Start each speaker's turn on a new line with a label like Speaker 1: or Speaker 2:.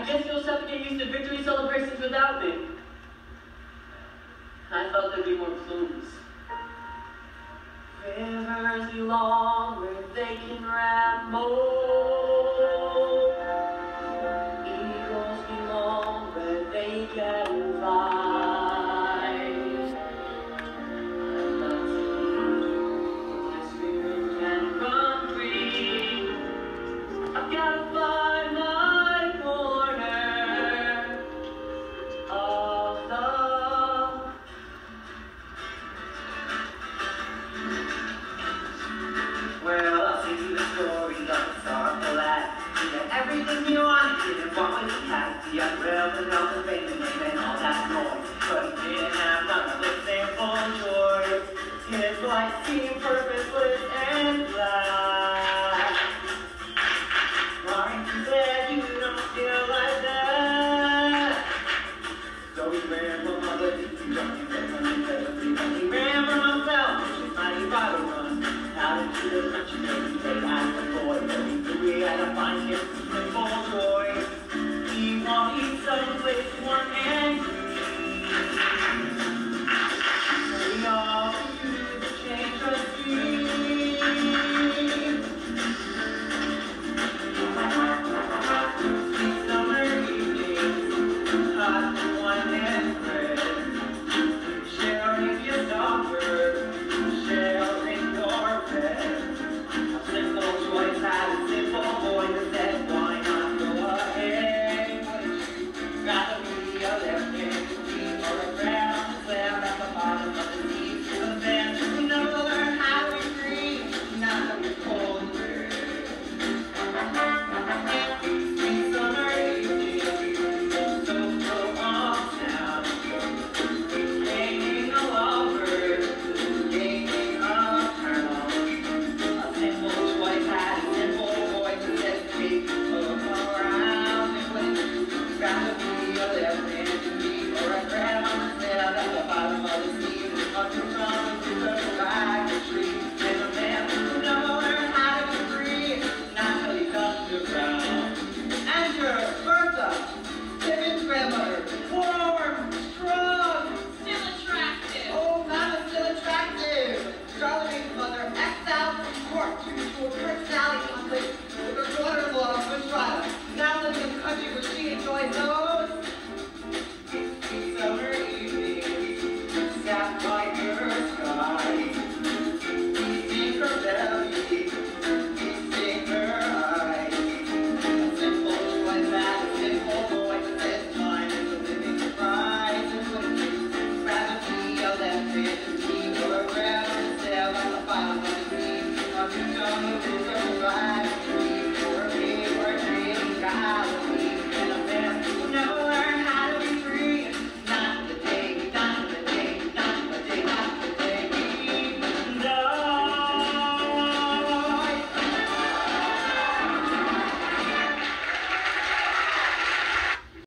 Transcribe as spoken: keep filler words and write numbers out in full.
Speaker 1: I guess you'll just have to get used to victory celebrations without me. I thought there'd be more plumes. Rivers belong where they can ramble. Eagles belong where they can fly. I'm not free, my spirit can run free. I've got to find my corner of the well, I'll sing you the story of the sorrowful lad. He had everything he wanted, didn't want what he had. The unreal and all the fame and name and all that noise. But he didn't have none of the simple joys. His life seemed purposeless and flat. Aren't you glad you don't feel like that? So he ran from other people, jumping from the therapy. He ran from himself, which is mighty body run. Out into the country, baby, they asked the boy, but he knew he had to find him.